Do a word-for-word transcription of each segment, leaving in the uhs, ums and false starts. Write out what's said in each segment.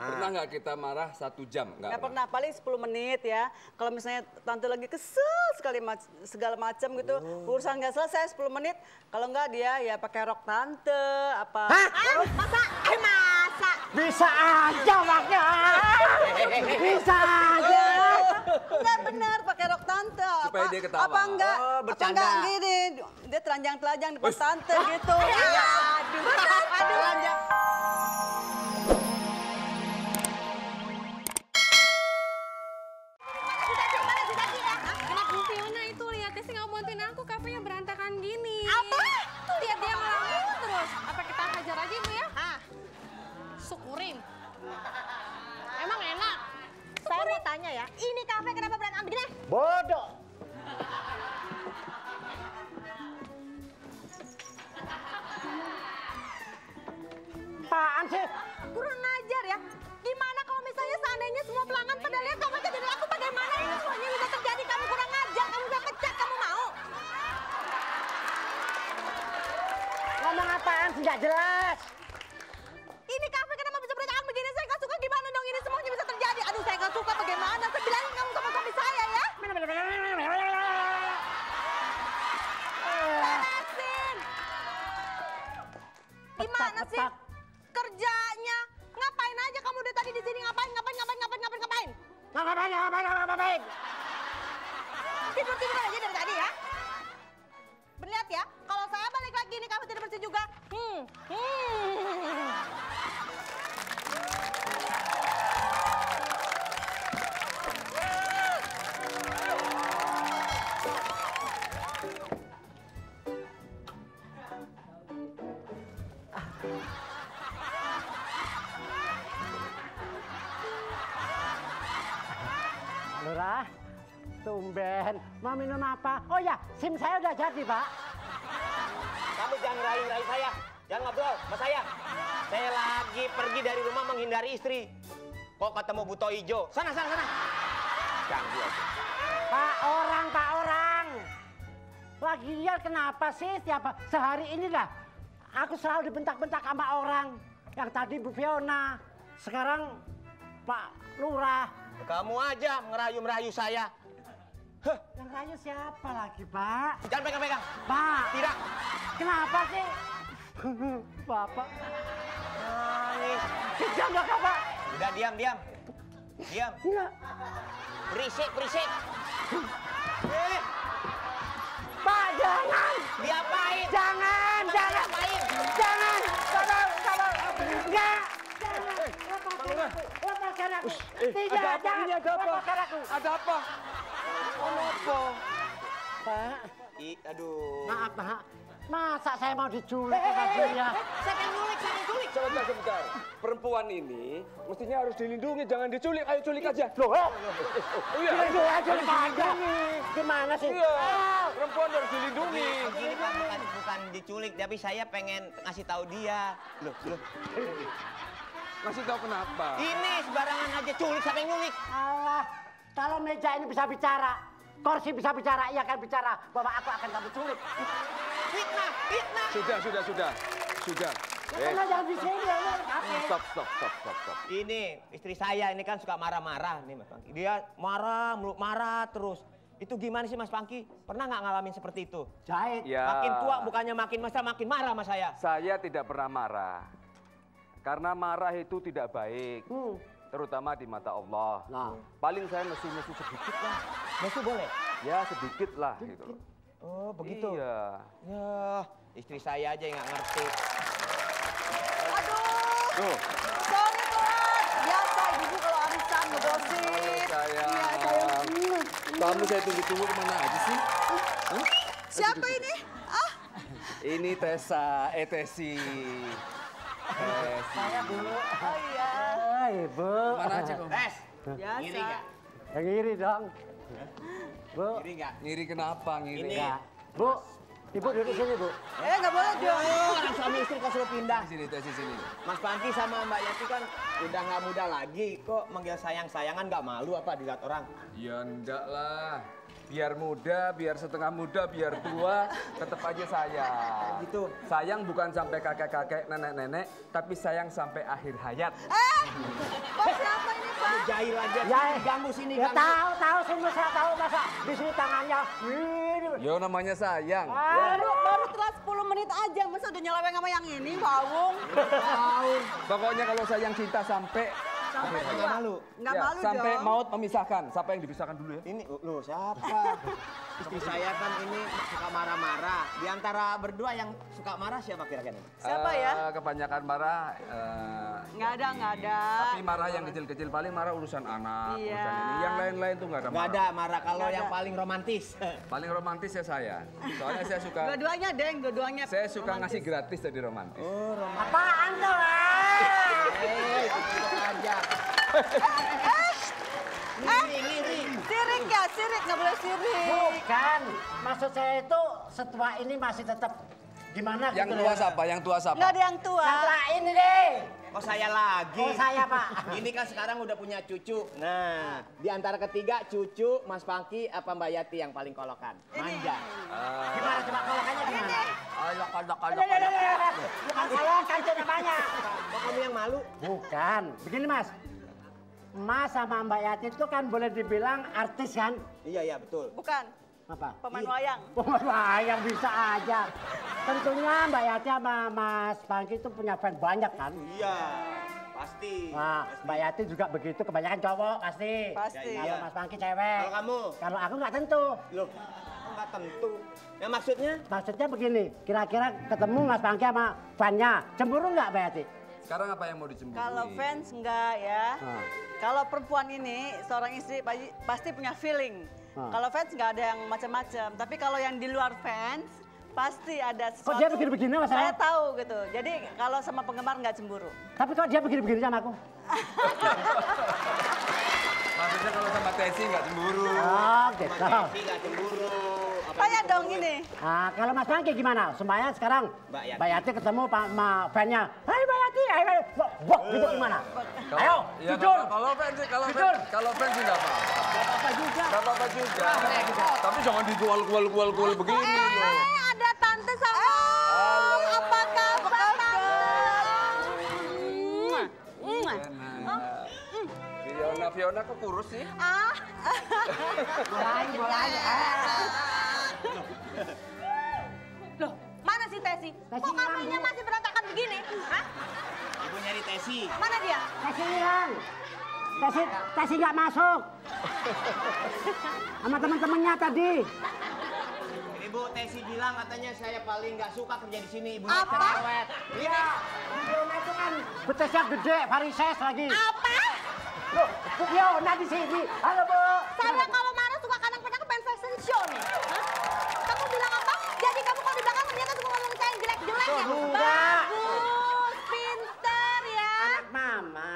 Pernah nggak kita marah satu jam? Nggak pernah, paling sepuluh menit ya. Kalau misalnya tante lagi kesel sekali mac segala macam gitu, oh. urusan nggak selesai sepuluh menit. Kalau nggak dia ya pakai rok tante apa. Hah? Oh. Masa? Eh masa? Bisa aja maknya. Bisa aja. Enggak benar pakai rok tante. Supaya apa, dia ketawa. Apa enggak? Oh, apa enggak gini? Dia telanjang-telanjang di depan tante gitu. Ya, aduh. Aduh. Telanjang. Aku kafenya berantakan gini. Apa? Tuh lihat dia ngelamun terus. Apa kita hajar aja Ibu ya? Hah? Syukurin. Emang enak? Saya mau tanya ya, ini kafe kenapa berantakan begini? Bodoh. Apaan sih? Kurang ajar ya. Gimana kalau misalnya seandainya semua pelanggan pada lihat kamu jadi aku bagaimana ini semuanya bisa terjadi? Kamu kurang ajar, kamu bisa pecat, kamu mau? Ngomong apaan sih nggak jelas? Ini kafe kenapa bisa berantakan begini? Saya nggak suka gimana dong ini semuanya bisa terjadi? Aduh saya nggak suka bagaimana? Saya bilangin kamu sama suami saya ya. Beresin. Gimana sih kerjanya? Ngapain aja kamu udah tadi di sini ngapain? Ngapain? Ngapain? Ngapain? Ngapain? Ngapain? Ngapain? Ngapain? Ngapain? Tidur tidur aja dari tadi ya. Berlihat ya, kalau saya balik lagi ini kamu tidak bersih juga. Hmm. Hmm. Lurah, tumben. Mau minum apa? Oh ya, SIM saya udah jadi, Pak. Kamu jangan ngerayu-ngerayu saya. Jangan ngobrol sama saya. Saya lagi pergi dari rumah menghindari istri. Kok ketemu buto ijo? Sana, sana, sana. Ganggu aja. Pak orang, Pak orang. Lagian kenapa sih setiap sehari ini lah aku selalu dibentak-bentak sama orang. Yang tadi Bu Fiona, sekarang Pak Lurah. Kamu aja ngerayu-merayu saya. Huh. Yang rayu siapa lagi, Pak? Jangan pegang-pegang. Pak. Tidak. Kenapa sih? Bapak. Nangis. Kejam gak, Pak? Udah diam, diam. Diam. Enggak. Berisik, berisik. Eh. Pak, jangan. Diapain? Jangan, jangan. Diapain? Jangan. Sabar, sabar. Enggak. Jangan. Lepaskan aku. Lepaskan aku. Tidak, ada apa? jangan. Ini ada apa? Lepaskan aku. Ada apa? Apa? Pak. I, aduh. Maaf, Pak. Masa saya mau diculik sama dia? Saya pengen nyulik, saya pengen nyulik. Sebentar, sebentar. Perempuan ini mestinya harus dilindungi, jangan diculik. Ayo culik aja. Loh, eh? Oh iya, Dilindungi aja, aja. Gimana sih? Iya, perempuan harus dilindungi. Ini Pak, bukan, bukan diculik, tapi saya pengen ngasih tahu dia. Loh, loh. Ngasih tahu kenapa? Ini sembarangan aja culik, siapa yang nyulik? Allah, kalau meja ini bisa bicara, kursi bisa bicara, ia akan bicara bahwa aku akan kamu culik. Fitnah, fitnah. Sudah, sudah, sudah. Sudah. Ya, karena jangan di sini, ya. Stop, stop, stop, stop, stop. Ini istri saya ini kan suka marah-marah nih Mas Pangki. Dia marah, meluk marah terus. Itu gimana sih Mas Pangki? Pernah nggak ngalamin seperti itu? Jahit. Ya. Makin tua bukannya makin mesra, makin marah sama saya. Saya tidak pernah marah. Karena marah itu tidak baik. Hmm. Terutama di mata Allah. Nah. Paling saya nesu-nesu sedikit lah. Nesu boleh? Ya sedikit lah gitu loh. Oh begitu? Iya. Ya, istri saya aja yang nggak ngerti. Aduh. Tuh. Sorry Tuhan. Biasa ibu kalau arisan ngegosip. Halo sayang. Iya sayang. Kamu saya tunggu-tunggu kemana aja sih? Hah? Siapa ini? Ah. Ini Tessa, eh Tesi. Tesi. Saya dulu. Oh iya. Oh, Ibu. Mana aja kamu? Tes, Biasa. ngiri nggak? Yang iri dong. Bu. Ngiri nggak? Ngiri kenapa ngiri? Ini. Enggak. Bu, Ibu duduk sini, Bu. Eh nggak boleh dong. Orang suami istri kok suruh pindah. Sini Tesi sini. Mas Pangki sama Mbak Yati kan udah nggak muda lagi. Kok manggil sayang-sayangan nggak malu apa dilihat orang? Ya enggak lah. Biar muda, biar setengah muda, biar tua, tetap aja sayang. Gitu. Sayang bukan sampai kakek-kakek, nenek-nenek, tapi sayang sampai akhir hayat. Eh, Pak siapa ini Pak? Jahil aja. Ya, Ganggu sini, Ya ganggu. tahu, tahu semua saya tahu masa di sini tangannya. Ini. Yo namanya sayang. Ah, Baru, baru setelah sepuluh menit aja, masa udah nyeleweng sama yang ini, Bawung? Pokoknya kalau sayang cinta sampai Sampai Nggak tua. malu? Nggak ya, malu sampai dong. maut memisahkan. Siapa yang dipisahkan dulu ya? Ini, loh siapa? Istri saya kan ini suka marah-marah. Di antara berdua yang suka marah siapa kira-kira? Siapa Eh, ya? Kebanyakan marah. eh, Nggak ada, nggak ada. Tapi marah yang kecil-kecil paling marah urusan anak, Iya. urusan ini. Yang lain-lain tuh nggak ada Nggak marah. ada marah kalau Nggak yang ada. paling romantis. Paling romantis ya saya. Soalnya saya suka Dua-duanya, Deng, dua-duanya. saya suka romantis. ngasih gratis jadi romantis. Oh, romantis. apaan tuh? Eh, itu aja. Ngiri, ngiri. Sirik ya, sirik, nggak boleh sirik. Bukan, maksud saya itu setua ini masih tetap gimana Yang gitu tua loh. siapa? Yang tua siapa? Nggak ada yang tua. Yang tua ini deh. Oh saya lagi. Oh saya Pak. Ini kan sekarang udah punya cucu. Nah, di antara ketiga cucu Mas Pangki apa Mbak Yati yang paling kolokan? Manja. Gimana coba kolokannya gimana? Ayo, ayo, Aduh, aduh, aduh, aduh. Bukan kolokan itu namanya. Kok kamu yang malu? Bukan, begini Mas. Mas sama Mbak Yati itu kan boleh dibilang artis kan? Iya, iya betul. Bukan, Apa? pemain Iya. wayang. Wah, yang bisa aja. Tentunya Mbak Yati sama Mas Pangki itu punya fans banyak kan? Iya, pasti. Nah, Mbak Yati juga begitu, kebanyakan cowok pasti. Pasti. Ya, Kalau iya. Mas Pangki cewek. Kalau kamu? Kalau aku nggak tentu. Loh, nggak tentu. Ya maksudnya? Maksudnya begini, kira-kira ketemu Mas Pangki sama fannya, cemburu nggak Mbak Yati? Sekarang apa yang mau dicemburu? Kalau fans enggak ya. Ah. Kalau perempuan ini seorang istri pa- pasti punya feeling. Ah. Kalau fans nggak ada yang macam-macam. Tapi kalau yang di luar fans pasti ada sesuatu. Kok dia begini-begini Mas? Saya tahu gitu. Jadi kalau sama penggemar nggak cemburu. Tapi kok dia begini-begini sama aku? Maksudnya kalau sama Tesi nggak cemburu. Oh gitu. Tapi nggak cemburu. Apa Tanya yang dong cemburu? ini. Nah, kalau Mas Pangki gimana? Semuanya sekarang Mbak Yati. Mbak Yati ketemu Pak sama fannya. Hai Mbak Yati, hai Mbak Yati. Wah, gitu gimana? Ayo, ya, jujur. kalau- Kalau fans sih, kalau Jujur. fans, kalau fans sih nggak apa-apa. Gak apa-apa juga. Nggak apa-apa juga. Tapi jangan dijual-jual-jual begini loh. Eh, ada tante sama om. Apa kabar tante? Mwah. Fiona, Fiona kok kurus sih? Ah, Mulai, mulai. loh, mana si Tesi? Tesi Kok hilang, kamarnya Bu. masih berantakan begini? Hah? Ibu nyari Tesi. Mana dia? Tesi hilang. Tesi, Tesi nggak masuk. Sama teman-temannya tadi. Ibu Tesi bilang katanya saya paling nggak suka kerja di sini. Ibu Apa? cerewet. Iya, Bu Fiona itu kan betesnya gede, varises lagi. Apa? Loh, Bu Fiona di sini. Halo Bu. Saya kalau marah suka kadang-kadang pengen fashion show nih. Hah? Kamu bilang apa? Jadi kamu kalau di belakang ternyata suka ngomong saya yang jelek-jelek ya? Enggak. Bagus, pinter ya. Anak mama.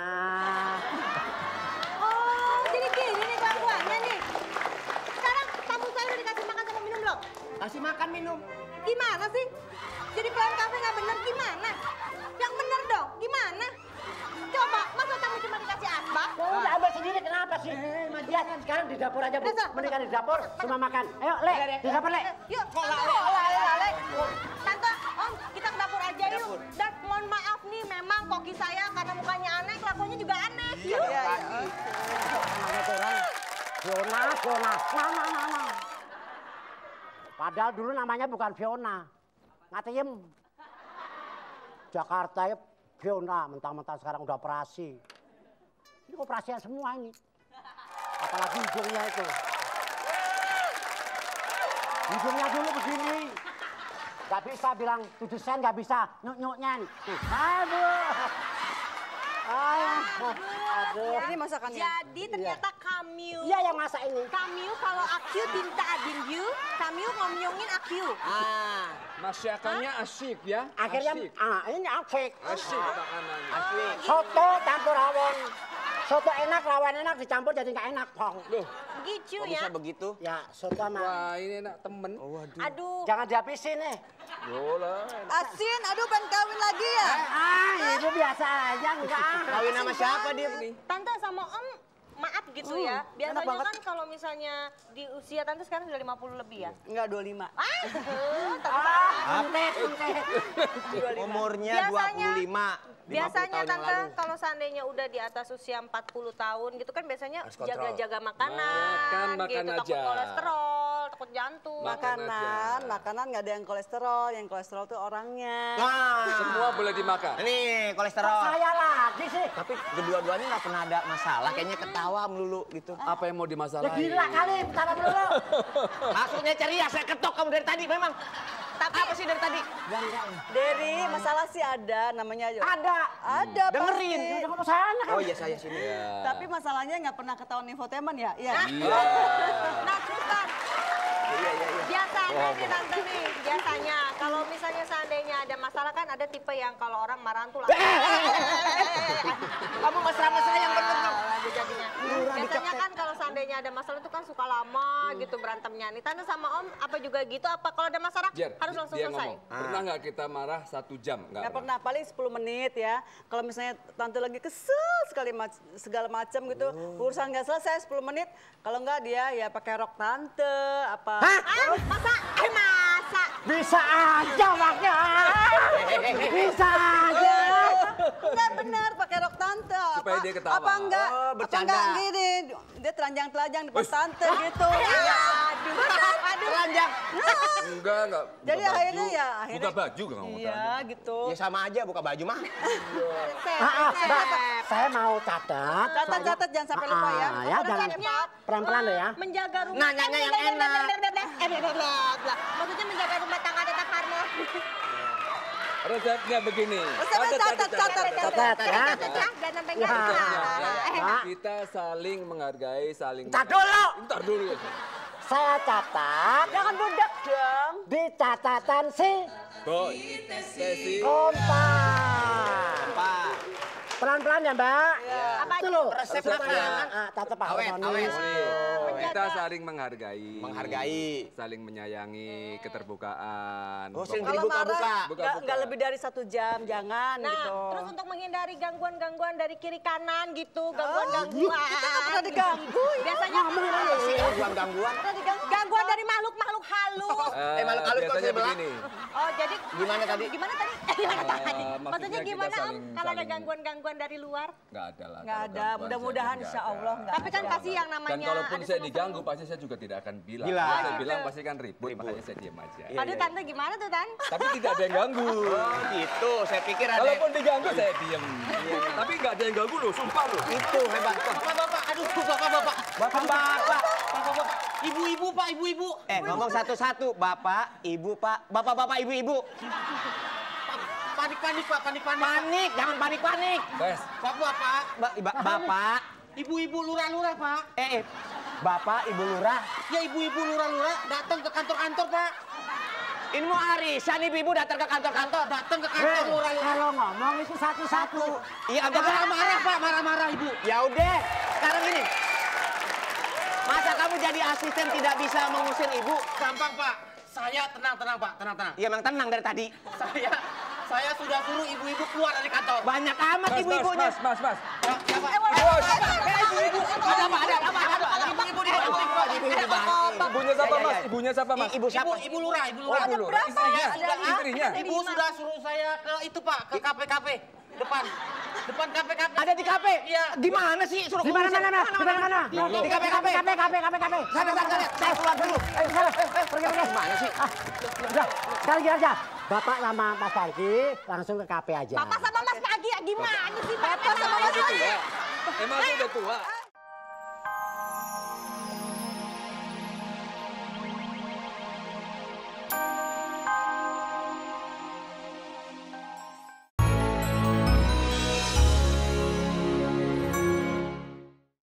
Oh, jadi gini nih kelakuannya nih. Sekarang tamu saya udah dikasih makan sama minum belum? Kasih makan minum. Gimana sih? Jadi pelayan kafe nggak bener gimana? Yang bener dong, gimana? Coba, masa kamu cuma dikasih asbak? Ya udah ambil sendiri kenapa sih? Lihat sekarang di dapur aja Bu. Udah, Mendingan di dapur semua makan. Ayo, Le, di dapur Le. Yuk, tante, lale, lale. Tante, om, kita ke dapur aja yuk. Dan mohon maaf nih, memang koki saya karena mukanya aneh, kelakuannya juga aneh. Yuk. Iya, iya. Namanya tuh orang. Fiona, Fiona. Mama, mama. Padahal dulu namanya bukan Fiona. Ngatiem. Jakarta ya Fiona, mentang-mentang sekarang udah operasi. Ini operasian semua ini. Apalagi hidungnya itu. Hidungnya dulu begini. Gak bisa bilang tujuh sen, gak bisa nyuk-nyuknya. Aduh. Aduh. Aduh. Ini masakannya. Jadi ternyata Kamyu. Iya yang masak ini. Kamyu kalau aku tinta adin you, Kamyu ngomongin aku. Ah, Masakannya asyik ya. Akhirnya, Asyik. ah ini asik. Asyik makanannya. asli. Soto campur rawon. Soto enak, rawon enak dicampur jadi nggak enak, Pong. Loh, Begitu Kok ya. bisa begitu? Ya, soto mah. wah ini enak temen. Aduh. Jangan dihabisin nih. Yolah. Asin, aduh pengen kawin lagi ya? Ah, itu biasa aja enggak. Kawin sama siapa dia? Tante sama om maaf gitu Hmm, ya. enak Biasanya banget. kan kalau misalnya di usia tante sekarang sudah lima puluh lebih ya. Enggak, dua puluh lima. Ah, Ah, Unet, unet. Umurnya dua Biasanya- puluh lima. Biasanya tahun yang tante lalu. kalau seandainya udah di atas usia empat puluh tahun gitu kan biasanya Harus kontrol. jaga-jaga makanan Makan, makan gitu, takut aja. kolesterol, takut jantung. Makan Makanan, aja. makanan nggak ada yang kolesterol, yang kolesterol tuh orangnya. Nah, Semua boleh dimakan. ini kolesterol. Saya lagi sih. Tapi kedua-duanya nggak pernah ada masalah. Kayaknya ketawa melulu gitu. Apa yang mau Ya dimasalahin? gila kali, pertama dulu. Maksudnya ceria, saya ketok kamu dari tadi memang. Tapi Apa sih dari tadi? Dari masalah sih ada, namanya aja. Ada. Ada, Dengerin. pasti. Udah ngomong sana kan. Oh iya saya sini. Tapi masalahnya nggak pernah ketahuan infotainment ya? Iya. Iya. nah terus kan Iya iya iya. biasanya nih tante nih, biasanya kalau misalnya seandainya ada masalah kan ada tipe yang kalau orang marahan tuh langsung. Kamu mesra-mesra yang bener dong. Lalu jadinya. Biasanya kan kalau seandainya ada masalah itu kan suka lama gitu berantemnya. Nih tante sama om apa juga gitu? Apa kalau ada masalah Jer, harus langsung dia selesai? ngomong, pernah nggak kita marah satu jam? Nggak Nggak pernah, paling sepuluh menit ya. Kalau misalnya tante lagi kesel sekali mac- segala macam gitu, urusan nggak selesai sepuluh menit. Kalau nggak dia ya pakai rok tante, apa. Ah, masa? Eh, masa? Bisa aja maknya. Bisa aja. Enggak benar pakai rok tante. Supaya Apa- dia ketawa. Apa enggak? Oh, apa bercanda. enggak gini? Dia telanjang-telanjang depan tante gitu. Aduh, aduh. Telanjang. Enggak, enggak. Buka Jadi baju. akhirnya ya akhirnya. Buka baju nggak ngomong Iya gitu. Ya sama aja buka baju mah. Sep, Ah, ah, sep. Mbak, saya mau catat. Catat-catat jangan sampai lupa ya. Ah, ya, Udah jangan resepnya, pelan-pelan loh ya. menjaga rumah Nanyanya yang enak. Eh, bla, bla, bla, bla. Maksudnya menjaga rumah tangga tetap harmonis. Resepnya begini. Resepnya catat, catat, Catat ya. Dan sampai Ya. nggak Ya, salah. ya, ya. Pak. Kita saling menghargai, saling. Ntar dulu. Ntar dulu. Saya catat. Jangan budak dong. Di catatan si Boy, Tesi. kompas. Pak. Pelan-pelan ya Mbak. Apa Itu aja? loh. Resep Resepnya. makanan. Ah, Tata Pak Awet, harmonis. awet. Kita saling menghargai. Menghargai. Saling menyayangi, keterbukaan. Oh, sering Kalau dibuka-buka. marah nggak Buka-buka. nggak lebih dari satu jam, jangan Nah, gitu. terus untuk menghindari gangguan-gangguan dari kiri kanan gitu, gangguan-gangguan. Kita nggak pernah diganggu. Biasanya Gangguan-gangguan. gangguan dari makhluk-makhluk halus. Eh, malu halus kok biasanya sebelah. begini. Oh, jadi Gimana tadi? Gimana tadi? Gimana tadi? maksudnya Maksudnya kita gimana Om? saling- Kalau ada saling- gangguan-gangguan dari luar? Nggak ada lah. Nggak kalau ada, gangguan mudah-mudahan saya insya nggak Allah ada. nggak Tapi kan ada. pasti yang Dan namanya kalaupun ada saya sama diganggu, pasti saya juga tidak akan bilang. Bilang. Kalau saya Oh, bilang gitu. pasti kan ribut, makanya saya diam aja. Iya, Aduh, iya, tante gimana tuh, Tan? Tapi tidak ada yang ganggu. Oh gitu, saya pikir ada. Kalaupun diganggu, saya diem. Tapi nggak ada yang ganggu loh, sumpah loh. Itu hebat. Bapak-bapak, aduh bapak-bapak. Bapak-bapak. Bapak-bapak, ibu-ibu Pak, ibu-ibu. Eh ngomong satu-satu, bapak, ibu, pak, bapak-bapak, ibu-ibu. Panik-panik Pak, panik-panik. Panik, jangan panik-panik. Bes, Bapak, Pak. Ba- ba- bapak, Ibu-ibu lurah-lurah Pak. eh, eh, bapak, ibu lurah. Ya ibu-ibu lurah-lurah datang ke kantor-kantor Pak. Ini mau arisan, ibu-ibu datang ke kantor-kantor. Datang ke Eh, kantor lurah-lurah. kalau ngomong itu satu-satu. Iya, agak Marah-marah Pak, marah-marah Ibu. Ya udah, sekarang gini. Masa kamu jadi asisten tidak bisa mengusir ibu? Gampang Pak. Saya tenang-tenang Pak, tenang-tenang. Iya, memang tenang dari tadi. Saya saya sudah suruh ibu-ibu keluar dari kantor. Banyak amat mas, mas, ibu-ibunya. mas, mas, mas. Ya, ya Pak. Ibu-ibu, ada apa, ada apa, ada apa? Ibu-ibu di bawah. Ibu-ibu di bawah. Ibunya siapa, Ya, ya, mas? ya. Ibunya siapa, mas? I- Ibu siapa? Ibu, ibu lurah, ibu Oh, lurah. ibu lurah. Istrinya? Sudah, Istrinya? Ibu sudah suruh saya ke itu Pak, ke kafe-kafe depan. Depan kafe-kafe. Ada di kafe? Iya. Gimana sih? Suruh Di mana mana mana? Di mana mana? Di kafe, kafe. kafe kafe kafe kafe. Sana, sana, sana. Saya keluar dulu. Ayo sana. Pergi pergi. Gimana sih? Ah, udah. Sekarang gini aja. Bapak sama Mas Pagi langsung ke kafe aja. Bapak sama Mas Pagi ya gimana sih? Bapak sama Mas Emang Pagi. dia udah tua. Emang dia udah tua.